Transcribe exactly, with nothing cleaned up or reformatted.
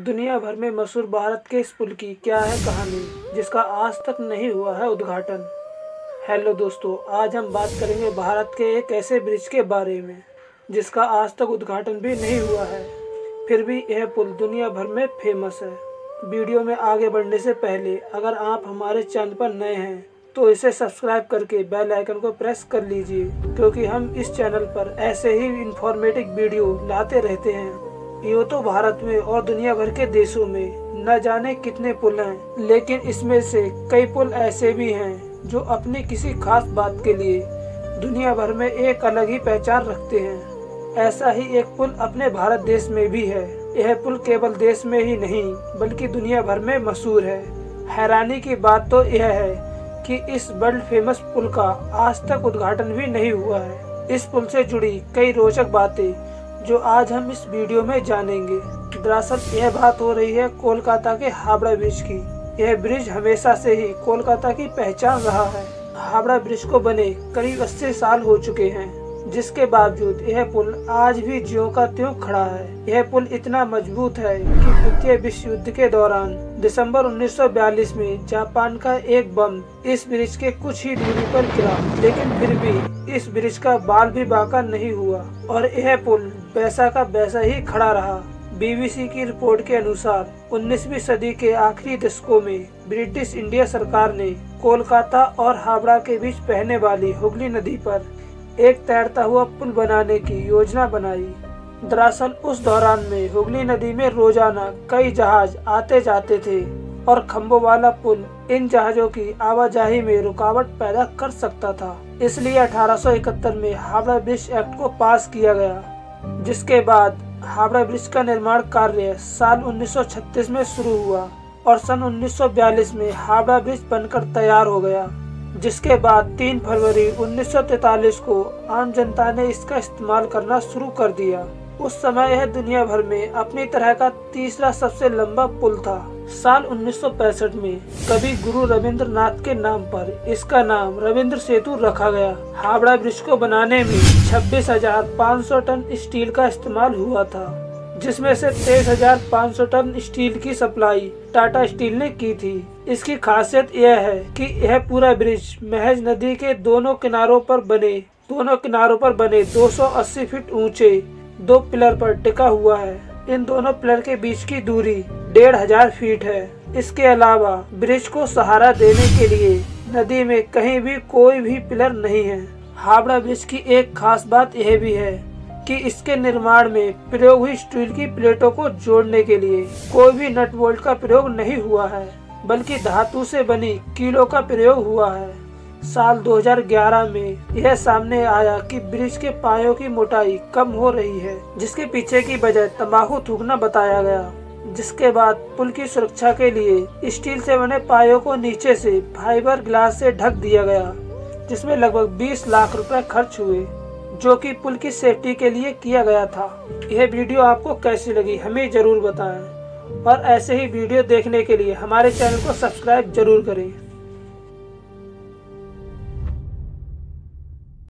दुनिया भर में मशहूर भारत के इस पुल की क्या है कहानी, जिसका आज तक नहीं हुआ है उद्घाटन। हेलो दोस्तों, आज हम बात करेंगे भारत के एक ऐसे ब्रिज के बारे में जिसका आज तक उद्घाटन भी नहीं हुआ है, फिर भी यह पुल दुनिया भर में फेमस है। वीडियो में आगे बढ़ने से पहले अगर आप हमारे चैनल पर नए हैं तो इसे सब्सक्राइब करके बेल आइकन को प्रेस कर लीजिए, क्योंकि हम इस चैनल पर ऐसे ही इंफॉर्मेटिव वीडियो लाते रहते हैं। यूँ तो भारत में और दुनिया भर के देशों में न जाने कितने पुल हैं, लेकिन इसमें से कई पुल ऐसे भी हैं जो अपनी किसी खास बात के लिए दुनिया भर में एक अलग ही पहचान रखते हैं। ऐसा ही एक पुल अपने भारत देश में भी है। यह पुल केवल देश में ही नहीं बल्कि दुनिया भर में मशहूर है। हैरानी की बात तो यह है कि इस वर्ल्ड फेमस पुल का आज तक उद्घाटन भी नहीं हुआ है। इस पुल से जुड़ी कई रोचक बातें जो आज हम इस वीडियो में जानेंगे। दरअसल यह बात हो रही है कोलकाता के हावड़ा ब्रिज की। यह ब्रिज हमेशा से ही कोलकाता की पहचान रहा है। हावड़ा ब्रिज को बने करीब अस्सी साल हो चुके हैं, जिसके बावजूद यह पुल आज भी ज्यों का त्यों खड़ा है। यह पुल इतना मजबूत है कि द्वितीय विश्व युद्ध के दौरान दिसंबर उन्नीस सौ बयालीस में जापान का एक बम इस ब्रिज के कुछ ही दूरी पर गिरा, लेकिन फिर भी इस ब्रिज का बाल भी बांका नहीं हुआ और यह पुल वैसा का वैसा ही खड़ा रहा। बीबीसी की रिपोर्ट के अनुसार उन्नीसवीं सदी के आखिरी दशकों में ब्रिटिश इंडिया सरकार ने कोलकाता और हावड़ा के बीच बहने वाली हुगली नदी पर एक तैरता हुआ पुल बनाने की योजना बनाई। दरअसल उस दौरान में हुगली नदी में रोजाना कई जहाज आते जाते थे और खम्भों वाला पुल इन जहाजों की आवाजाही में रुकावट पैदा कर सकता था। इसलिए अठारह सौ इकहत्तर में हावड़ा ब्रिज एक्ट को पास किया गया, जिसके बाद हावड़ा ब्रिज का निर्माण कार्य साल उन्नीस सौ छत्तीस में शुरू हुआ और सन उन्नीस सौ बयालीस में हावड़ा ब्रिज बनकर तैयार हो गया, जिसके बाद तीन फरवरी उन्नीस सौ तैंतालीस को आम जनता ने इसका इस्तेमाल करना शुरू कर दिया। उस समय यह दुनिया भर में अपनी तरह का तीसरा सबसे लंबा पुल था। साल उन्नीस सौ पैंसठ में कवि गुरु रविंद्रनाथ के नाम पर इसका नाम रविंद्र सेतु रखा गया। हावड़ा ब्रिज को बनाने में छब्बीस हजार पाँच सौ टन स्टील का इस्तेमाल हुआ था, जिसमें से तेईस हजार पाँच सौ टन स्टील की सप्लाई टाटा स्टील ने की थी। इसकी खासियत यह है कि यह पूरा ब्रिज महज नदी के दोनों किनारों पर बने दोनों किनारों पर बने दो सौ अस्सी फीट ऊंचे दो पिलर पर टिका हुआ है। इन दोनों पिलर के बीच की दूरी डेढ़ हजार फीट है। इसके अलावा ब्रिज को सहारा देने के लिए नदी में कहीं भी कोई भी पिलर नहीं है। हावड़ा ब्रिज की एक खास बात यह भी है कि इसके निर्माण में प्रयोग हुई स्टील की प्लेटों को जोड़ने के लिए कोई भी नट बोल्ट का प्रयोग नहीं हुआ है, बल्कि धातु से बनी कीलों का प्रयोग हुआ है। साल दो हज़ार ग्यारह में यह सामने आया कि ब्रिज के पायों की मोटाई कम हो रही है, जिसके पीछे की वजह तंबाकू थूकना बताया गया। जिसके बाद पुल की सुरक्षा के लिए स्टील से बने पायों को नीचे से फाइबर ग्लास से ढक दिया गया, जिसमें लगभग बीस लाख रुपए खर्च हुए, जो कि पुल की सेफ्टी के लिए किया गया था। यह वीडियो आपको कैसी लगी हमें जरूर बताएं और ऐसे ही वीडियो देखने के लिए हमारे चैनल को सब्सक्राइब जरूर करें।